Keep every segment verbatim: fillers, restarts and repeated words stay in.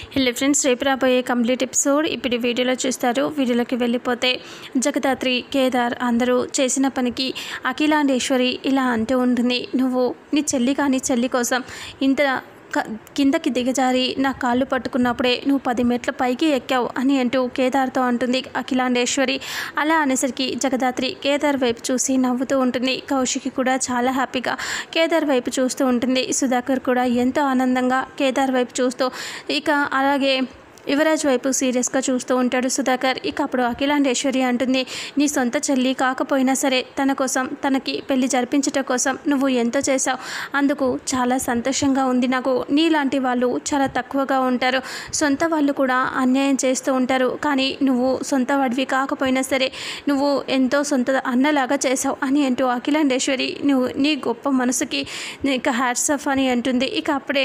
Hello friends, రేపు రాబోయే complete episode ఇప్పుడు వీడియోలో చూస్తారు. వీడియోలోకి వెళ్ళిపోతే జగదాత్రి, కేదార్ అందరూ చేసిన పనికి అఖిలాండేశ్వరి ఇలా అంటూ ఉంటుంది, నువ్వు నీ చెల్లి కానీ చెల్లి కోసం ఇంత కిందకి దిగజారి నా కాళ్ళు పట్టుకున్నప్పుడే నువ్వు పది మెట్ల పైకి ఎక్కావు అని అంటూ కేదార్తో అంటుంది అఖిలాండేశ్వరి. అలా అనేసరికి జగదాత్రి కేదార్ వైపు చూసి నవ్వుతూ ఉంటుంది. కౌశికి కూడా చాలా హ్యాపీగా కేదార్ వైపు చూస్తూ ఉంటుంది. సుధాకర్ కూడా ఎంతో ఆనందంగా కేదార్ వైపు చూస్తూ ఇక అలాగే యువరాజ్ వైపు సీరియస్గా చూస్తూ ఉంటాడు సుధాకర్. ఇక అప్పుడు అఖిలాండేశ్వరి అంటుంది, నీ సొంత చెల్లి కాకపోయినా సరే తన కోసం తనకి పెళ్లి జరిపించటం కోసం నువ్వు ఎంతో చేశావు. అందుకు చాలా సంతోషంగా ఉంది నాకు. నీలాంటి వాళ్ళు చాలా తక్కువగా ఉంటారు. సొంత వాళ్ళు కూడా అన్యాయం చేస్తూ ఉంటారు. కానీ నువ్వు సొంత వాడివి కాకపోయినా సరే నువ్వు ఎంతో సొంత అన్నలాగా చేశావు అని అంటూ అఖిలాండేశ్వరి నువ్వు నీ గొప్ప మనసుకి ఇక హ్యాట్స్ ఆఫ్ అని అంటుంది. ఇక అప్పుడే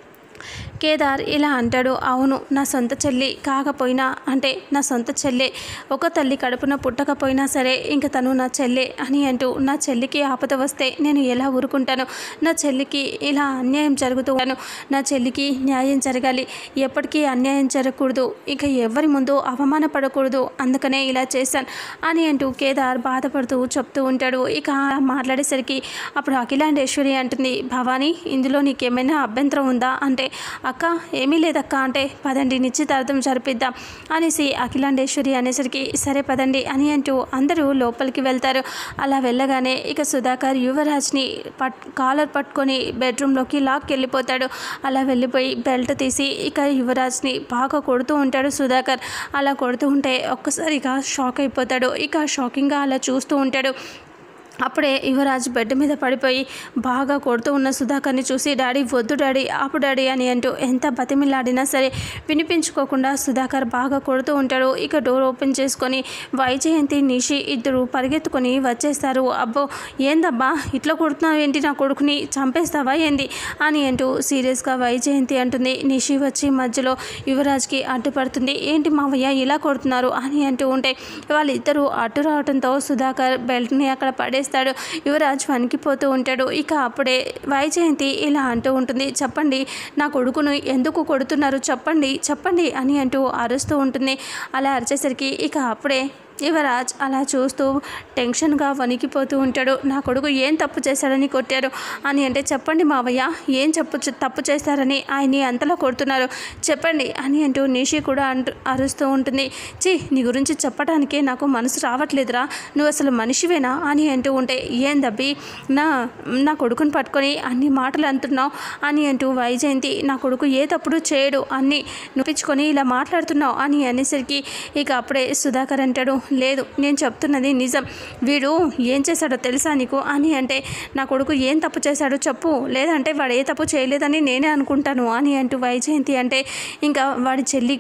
కేదార్ ఇలా అంటాడు, అవును నా సొంత చెల్లి కాకపోయినా అంటే నా సొంత చెల్లె, ఒక తల్లి కడుపున పుట్టకపోయినా సరే ఇంక తను నా చెల్లె అని అంటూ నా చెల్లికి ఆపద వస్తే నేను ఎలా ఊరుకుంటాను? నా చెల్లికి ఇలా అన్యాయం జరుగుతాను. నా చెల్లికి న్యాయం జరగాలి, ఎప్పటికీ అన్యాయం జరగకూడదు, ఇక ఎవరి ముందు అవమానపడకూడదు, అందుకనే ఇలా చేశాను అని అంటూ కేదార్ బాధపడుతూ చెప్తూ ఉంటాడు. ఇక మాట్లాడేసరికి అప్పుడు అఖిలాండేశ్వరి అంటుంది, భవానీ ఇందులో నీకేమైనా అభ్యంతరం ఉందా అంటే, అక్క ఏమీ లేదక్క అంటే, పదండి నిశ్చితార్థం జరిపిద్దాం అనేసి అఖిలాండేశ్వరి అనేసరికి సరే పదండి అని అంటూ అందరూ లోపలికి వెళ్తారు. అలా వెళ్ళగానే ఇక సుధాకర్ యువరాజ్ని పట్ కాలర్ పట్టుకొని బెడ్రూమ్లోకి లాక్కి వెళ్ళిపోతాడు. అలా వెళ్ళిపోయి బెల్ట్ తీసి ఇక యువరాజ్ని బాగా కొడుతూ ఉంటాడు సుధాకర్. అలా కొడుతూ ఉంటే ఒక్కసారిగా షాక్ అయిపోతాడు. ఇక షాకింగ్గా అలా చూస్తూ ఉంటాడు. అప్పుడే యువరాజ్ బెడ్ మీద పడిపోయి బాగా కొడుతూ ఉన్న సుధాకర్ని చూసి, డాడీ వద్దు డాడీ ఆపు డాడీ అని అంటూ ఎంత బతిమిలాడినా సరే వినిపించుకోకుండా సుధాకర్ బాగా కొడుతూ ఉంటాడు. ఇక డోర్ ఓపెన్ చేసుకొని వైజయంతి నిషి ఇద్దరు పరిగెత్తుకొని వచ్చేస్తారు. అబ్బో ఏందబ్బా ఇట్లా కొడుతున్నావు ఏంటి, నా కొడుకుని చంపేస్తావా ఏంది అని అంటూ సీరియస్గా వైజయంతి అంటుంది. నిషి వచ్చి మధ్యలో యువరాజ్కి అడ్డుపడుతుంది. ఏంటి మావయ్య ఇలా కొడుతున్నారు అని అంటూ ఉంటే వాళ్ళిద్దరూ అడ్డు రావడంతో సుధాకర్ బెల్ట్ని అక్కడ పడేసి యువరాజ్ వణికిపోతూ ఉంటాడు. ఇక అప్పుడే వైజయంతి ఇలా అంటూ ఉంటుంది, చెప్పండి నా కొడుకును ఎందుకు కొడుతున్నారు, చెప్పండి చెప్పండి అని అంటూ అరుస్తూ ఉంటుంది. అలా అరిచేసరికి ఇక అప్పుడే యువరాజ్ అలా చూస్తూ టెన్షన్గా వణికిపోతూ ఉంటాడు. నా కొడుకు ఏం తప్పు చేశాడని కొట్టారు అని అంటే, చెప్పండి మావయ్య ఏం చెప్పు తప్పు చేశారని ఆయన్ని అంతలా కొడుతున్నారు చెప్పండి అని అంటూ నిషి కూడా అంటూ అరుస్తూ ఉంటుంది. చి నీ గురించి చెప్పడానికే నాకు మనసు రావట్లేదురా, నువ్వు అసలు మనిషివేనా అని అంటూ ఉంటే, ఏం దబ్బి నా నా కొడుకుని పట్టుకొని అన్ని మాటలు అంటున్నావు అని అంటూ వైజయంతి, నా కొడుకు ఏ తప్పుడు చేయడు అన్నీ నొప్పించుకొని ఇలా మాట్లాడుతున్నావు అని అనేసరికి ఇక అప్పుడే సుధాకర్ అంటాడు, లేదు నేను చెప్తున్నది నిజం, వీడు ఏం చేశాడో తెలుసా నీకు అని అంటే, నా కొడుకు ఏం తప్పు చేశాడో చెప్పు, లేదంటే వాడు ఏ తప్పు చేయలేదని నేనే అనుకుంటాను అని అంటూ వైజయంతి అంటే, ఇంకా వాడి చెల్లి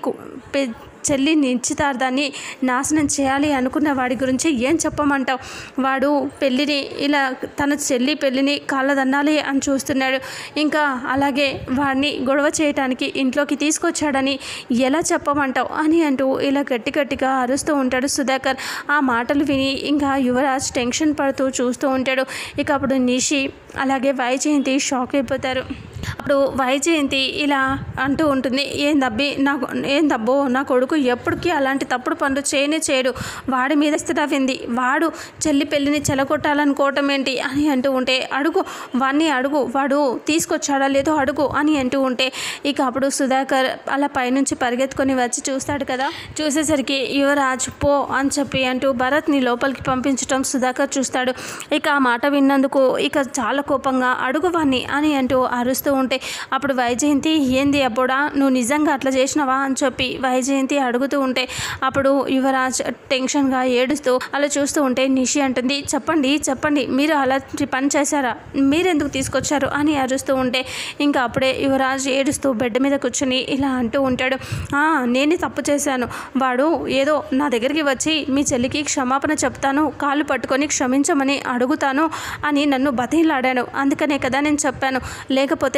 చెల్లి నిశ్చితార్థాన్ని నాశనం చేయాలి అనుకున్న వాడి గురించి ఏం చెప్పమంటావు? వాడు పెళ్ళిని ఇలా తన చెల్లి పెళ్ళిని కాళ్ళదన్నాలి అని చూస్తున్నాడు. ఇంకా అలాగే వాడిని గొడవ చేయడానికి ఇంట్లోకి తీసుకొచ్చాడని ఎలా చెప్పమంటావు అని అంటూ ఇలా గట్టి గట్టిగా అరుస్తూ ఉంటాడు సుధాకర్. ఆ మాటలు విని ఇంకా యువరాజ్ టెన్షన్ పడుతూ చూస్తూ ఉంటాడు. ఇక అప్పుడు నిషి అలాగే వైజయంతి షాక్ అయిపోతారు. అప్పుడు వైజయంతి ఇలా అంటూ ఉంటుంది, ఏం దబ్బి నాకు ఏం దబ్బో నా కొడుకు ఎప్పటికీ అలాంటి తప్పుడు పనులు చేయనే చేయడు, వాడి మీద స్థిరవింది, వాడు చెల్లి పెళ్ళిని చెలగొట్టాలనుకోవటం ఏంటి అని అంటూ ఉంటే, అడుగు వాడిని అడుగు, వాడు తీసుకొచ్చాడా లేదో అడుగు అని అంటూ ఉంటే ఇక అప్పుడు సుధాకర్ అలా పైనుంచి పరిగెత్తుకొని వచ్చి చూస్తాడు కదా. చూసేసరికి యువరాజ్ పో అని చెప్పి అంటూ భరత్ని లోపలికి పంపించడం సుధాకర్ చూస్తాడు. ఇక ఆ మాట విన్నందుకు ఇక చాలా కోపంగా అడుగు వాణ్ణి అని అంటూ అరుస్తూ ఉంటే అప్పుడు వైజయంతి, ఏంది అబ్బోడా నువ్వు నిజంగా అట్లా చేసినావా అని చెప్పి వైజయంతి అడుగుతూ ఉంటే అప్పుడు యువరాజ్ టెన్షన్గా ఏడుస్తూ అలా చూస్తూ ఉంటే నిషి అంటుంది, చెప్పండి చెప్పండి మీరు అలాంటి పని చేశారా, మీరెందుకు తీసుకొచ్చారు అని అరుస్తూ ఉంటే ఇంకా అప్పుడే యువరాజ్ ఏడుస్తూ బెడ్ మీద కూర్చొని ఇలా అంటూ ఉంటాడు, నేనే తప్పు చేశాను, వాడు ఏదో నా దగ్గరికి వచ్చి మీ చెల్లికి క్షమాపణ చెప్తాను, కాళ్ళు పట్టుకొని క్షమించమని అడుగుతాను అని నన్ను బతిలాడాను, అందుకనే కదా నేను చెప్పాను, లేకపోతే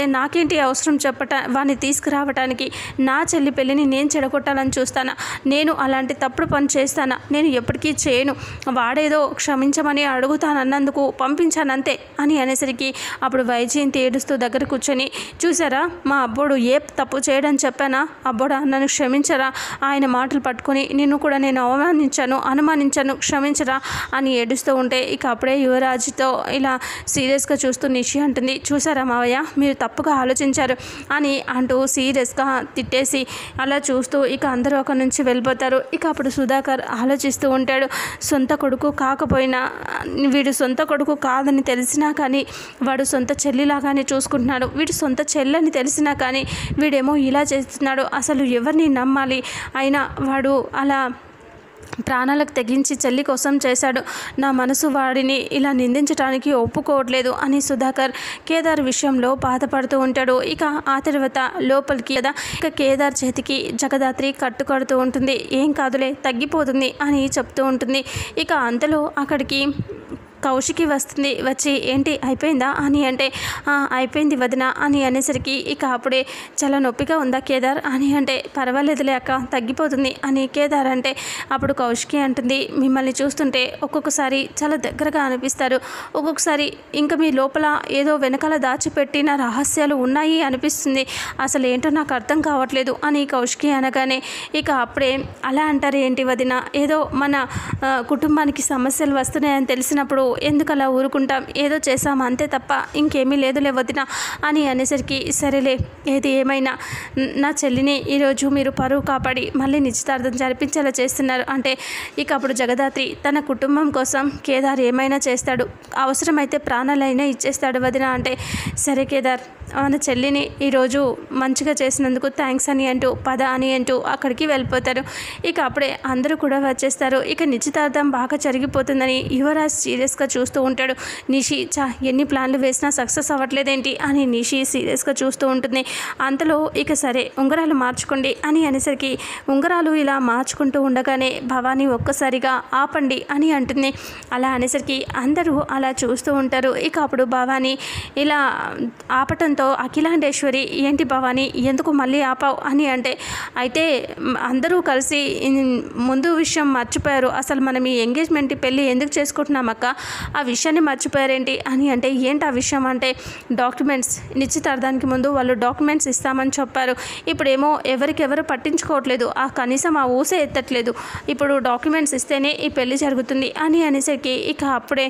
నాకేంటి అవసరం చెప్పట వాడిని తీసుకురావటానికి? నా చెల్లి పెళ్ళిని నేను చెడగొట్టాలని చూస్తానా? నేను అలాంటి తప్పుడు పని చేస్తానా? నేను ఎప్పటికీ చేయను. వాడేదో క్షమించమని అడుగుతానన్నందుకు పంపించానంతే అని అనేసరికి అప్పుడు వైజయంతి ఏడుస్తూ దగ్గర కూర్చొని, చూసారా మా అబ్బోడు ఏ తప్పు చేయడని చెప్పానా? అబ్బోడా నన్ను క్షమించరా? ఆయన మాటలు పట్టుకొని నిన్ను కూడా నేను అవమానించాను, అనుమానించాను, క్షమించరా అని ఏడుస్తూ ఉంటే ఇక అప్పుడే యువరాజ్తో ఇలా సీరియస్గా చూస్తూ నిషి అంటుంది, చూసారా మావయ్య మీరు తప్పుగా ఆలోచించారు అని అంటూ సీరియస్గా తిట్టేసి అలా చూస్తూ ఇక అందరూ ఒక నుంచి వెళ్ళిపోతారు. ఇక అప్పుడు సుధాకర్ ఆలోచిస్తూ ఉంటాడు, సొంత కొడుకు కాకపోయినా వీడు సొంత కొడుకు కాదని తెలిసినా కానీ వాడు సొంత చెల్లిలాగానే చూసుకుంటున్నాడు, వీడు సొంత చెల్లని తెలిసినా కానీ వీడేమో ఇలా చేస్తున్నాడు, అసలు ఎవరిని నమ్మాలి? అయినా వాడు అలా ప్రాణాలకు తెగించి చెల్లి కోసం చేశాడు, నా మనసు వాడిని ఇలా నిందించడానికి ఒప్పుకోవట్లేదు అని సుధాకర్ కేదార్ విషయంలో బాధపడుతూ ఉంటాడు. ఇక ఆ తర్వాత లోపలికి కదా ఇక కేదార్ చేతికి జగదాత్రి కట్టుకడుతూ ఉంటుంది, ఏం కాదులే తగ్గిపోతుంది అని చెప్తూ ఉంటుంది. ఇక అంతలో అక్కడికి కౌశికి వస్తుంది. వచ్చి ఏంటి అయిపోయిందా అని అంటే అయిపోయింది వదిన అని అనేసరికి ఇక అప్పుడే చాలా నొప్పిగా ఉందా కేదార్ అని అంటే పర్వాలేదులే అక్క తగ్గిపోతుంది అని కేదార్ అంటే అప్పుడు కౌశికి అంటుంది, మిమ్మల్ని చూస్తుంటే ఒక్కొక్కసారి చాలా దగ్గరగా అనిపిస్తారు, ఒక్కొక్కసారి ఇంకా మీ లోపల ఏదో వెనకాల దాచిపెట్టిన రహస్యాలు ఉన్నాయి అనిపిస్తుంది, అసలు ఏంటో నాకు అర్థం కావట్లేదు అని కౌశికి అనగానే ఇక అప్పుడే అలా అంటారు ఏంటి వదిన, ఏదో మన కుటుంబానికి సమస్యలు వస్తున్నాయని తెలిసినప్పుడు ఎందుకు అలా ఊరుకుంటాం, ఏదో చేసాం అంతే తప్ప ఇంకేమీ లేదులే వదిన అని అనేసరికి సరేలే ఏది ఏమైనా నా చెల్లిని ఈరోజు మీరు పరువు కాపాడి మళ్ళీ నిశ్చితార్థం జరిపించేలా చేస్తున్నారు అంటే ఇక అప్పుడు జగదాత్రి తన కుటుంబం కోసం కేదార్ ఏమైనా చేస్తాడు, అవసరమైతే ప్రాణాలైనా ఇచ్చేస్తాడు వదిన అంటే సరే కేదార్ మన చెల్లిని ఈరోజు మంచిగా చేసినందుకు థ్యాంక్స్ అని అంటూ పద అని అంటూ అక్కడికి వెళ్ళిపోతారు. ఇక అప్పుడే అందరూ కూడా వచ్చేస్తారు. ఇక నిశ్చితార్థం బాగా జరిగిపోతుందని యువరాజ్ సీరియస్గా చూస్తూ ఉంటాడు. నిషి చా ఎన్ని ప్లాన్లు వేసినా సక్సెస్ అవ్వట్లేదేంటి అని నిషి సీరియస్గా చూస్తూ ఉంటుంది. అంతలో ఇక సరే ఉంగరాలు మార్చుకోండి అని అనేసరికి ఉంగరాలు ఇలా మార్చుకుంటూ ఉండగానే భవానీ ఒక్కసారిగా ఆపండి అని అంటుంది. అలా అనేసరికి అందరూ అలా చూస్తూ ఉంటారు. ఇక అప్పుడు భవానీ ఇలా ఆపటంతో అఖిలాండేశ్వరి ఏంటి భవానీ ఎందుకు మళ్ళీ ఆపావు అని అంటే అయితే అందరూ కలిసి ముందు విషయం మర్చిపోయారు, అసలు మనం ఈ ఎంగేజ్మెంట్ పెళ్ళి ఎందుకు చేసుకుంటున్నామక్క, ఆ విషయాన్ని మర్చిపోయారేంటి అని అంటే ఏంటి ఆ విషయం అంటే డాక్యుమెంట్స్ నిశ్చితార్థానికి ముందు వాళ్ళు డాక్యుమెంట్స్ ఇస్తామని చెప్పారు, ఇప్పుడేమో ఎవరికెవరు పట్టించుకోవట్లేదు, ఆ కనీసం ఆ ఊసే ఎత్తట్లేదు, ఇప్పుడు డాక్యుమెంట్స్ ఇస్తేనే ఈ పెళ్ళి జరుగుతుంది అని అనేసరికి ఇక అప్పుడే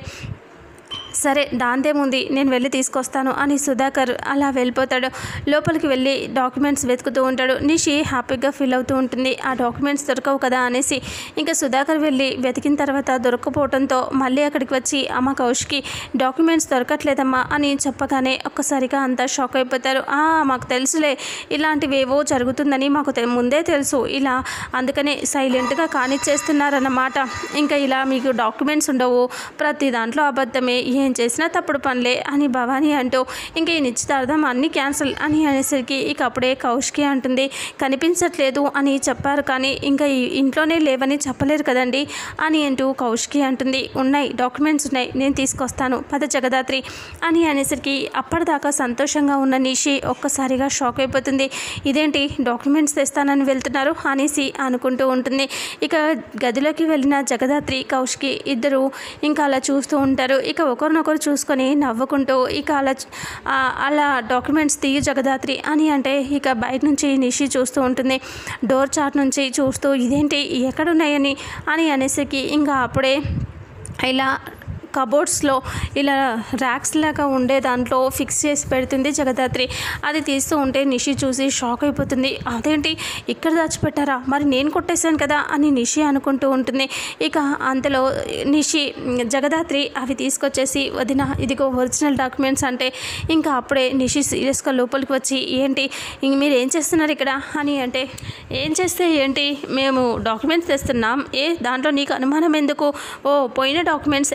సరే దాంతేముంది నేను వెళ్ళి తీసుకొస్తాను అని సుధాకర్ అలా వెళ్ళిపోతాడు. లోపలికి వెళ్ళి డాక్యుమెంట్స్ వెతుకుతూ ఉంటాడు. నిషి హ్యాపీగా ఫీల్ అవుతూ ఉంటుంది, ఆ డాక్యుమెంట్స్ దొరకవు కదా అనేసి. ఇంకా సుధాకర్ వెళ్ళి వెతికిన తర్వాత దొరకపోవడంతో మళ్ళీ అక్కడికి వచ్చి అమ్మ కౌశికి డాక్యుమెంట్స్ దొరకట్లేదమ్మా అని చెప్పగానే ఒక్కసారిగా అంతా షాక్ అయిపోతారు. మాకు తెలుసులే ఇలాంటివేవో జరుగుతుందని మాకు ముందే తెలుసు, ఇలా అందుకనే సైలెంట్గా కానిచ్చేస్తున్నారన్నమాట, ఇంకా ఇలా మీకు డాక్యుమెంట్స్ ఉండవు, ప్రతి దాంట్లో అబద్ధమే, ఏం చేసినా తప్పుడు పనులే అని భవానీ అంటూ ఇంకా ఈ నిశ్చితార్థం అన్నీ క్యాన్సిల్ అని అనేసరికి ఇక అప్పుడే కౌశికి అంటుంది, కనిపించట్లేదు అని చెప్పారు కానీ ఇంకా ఈ ఇంట్లోనే లేవని చెప్పలేరు కదండి అని అంటూ కౌశికి అంటుంది, ఉన్నాయి డాక్యుమెంట్స్ ఉన్నాయి నేను తీసుకొస్తాను పద జగదాత్రి అని అనేసరికి అప్పటిదాకా సంతోషంగా ఉన్న నిషి ఒక్కసారిగా షాక్ అయిపోతుంది, ఇదేంటి డాక్యుమెంట్స్ తెస్తానని వెళ్తున్నారు అనేసి అనుకుంటూ ఉంటుంది. ఇక గదిలోకి వెళ్ళిన జగదాత్రి కౌశికి ఇద్దరు ఇంకా అలా చూస్తూ ఉంటారు. ఇక ఒకరినొకరు చూసుకొని నవ్వుకుంటూ ఇక అలా అలా డాక్యుమెంట్స్ తీయ జగదాత్రి అని అంటే ఇక బయట నుంచి నిషి చూస్తూ ఉంటుంది, డోర్ చాట్ నుంచి చూస్తూ ఇదేంటి ఎక్కడున్నాయని అని అనేసరికి ఇంకా అప్పుడే ఇలా కబోర్డ్స్లో ఇలా ర్యాక్స్ లాగా ఉండే దాంట్లో ఫిక్స్ చేసి పెడుతుంది జగదాత్రి. అది తీస్తూ ఉంటే నిషి చూసి షాక్ అయిపోతుంది, అదేంటి ఇక్కడ దాచిపెట్టారా, మరి నేను కొట్టేశాను కదా అని నిషి అనుకుంటూ ఉంటుంది. ఇక అంతలో నిషి జగదాత్రి అవి తీసుకొచ్చేసి వదిన ఇదిగో ఒరిజినల్ డాక్యుమెంట్స్ అంటే ఇంకా అప్పుడే నిషి సీరియస్గా లోపలికి వచ్చి ఏంటి మీరు ఏం చేస్తున్నారు ఇక్కడ అని అంటే ఏం చేస్తే ఏంటి మేము డాక్యుమెంట్స్ తెస్తున్నాం, ఏ దాంట్లో నీకు అనుమానం ఎందుకు, ఓ పోయిన డాక్యుమెంట్స్ ఎక్కడున్నాయి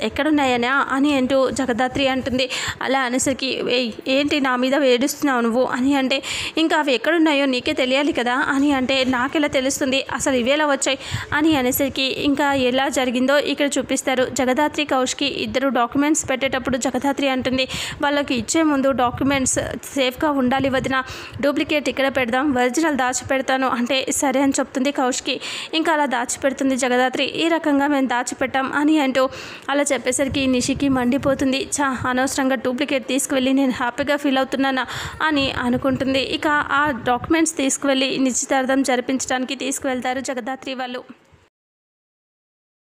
ఉన్నాయనా అని అంటూ జగదాత్రి అంటుంది. అలా అనేసరికి ఏయ్ ఏంటి నా మీద ఏడుస్తున్నావు నువ్వు అని అంటే, ఇంకా అవి ఎక్కడున్నాయో నీకే తెలియాలి కదా అని అంటే, నాకెలా తెలుస్తుంది అసలు ఇవి ఎలా వచ్చాయి అని అనేసరికి ఇంకా ఎలా జరిగిందో ఇక్కడ చూపిస్తారు. జగదాత్రి కౌష్కి ఇద్దరు డాక్యుమెంట్స్ పెట్టేటప్పుడు జగదాత్రి అంటుంది, వాళ్ళకి ఇచ్చే ముందు డాక్యుమెంట్స్ సేఫ్గా ఉండాలి వదిన, డూప్లికేట్ ఇక్కడ పెడదాం, ఒరిజినల్ దాచిపెడతాను అంటే సరే అని చెప్తుంది కౌష్కి. ఇంకా అలా దాచిపెడుతుంది జగదాత్రి. ఈ రకంగా మేము దాచిపెట్టాం అని అంటూ అలా చెప్పేసరికి నిషికి మండిపోతుంది. చా అనవసరంగా డూప్లికేట్ తీసుకువెళ్ళి నేను హ్యాపీగా ఫీల్ అవుతున్నానా అని అనుకుంటుంది. ఇక ఆ డాక్యుమెంట్స్ తీసుకువెళ్ళి నిశ్చితార్థం జరిపించడానికి తీసుకువెళ్తారు జగదాత్రి వాళ్ళు.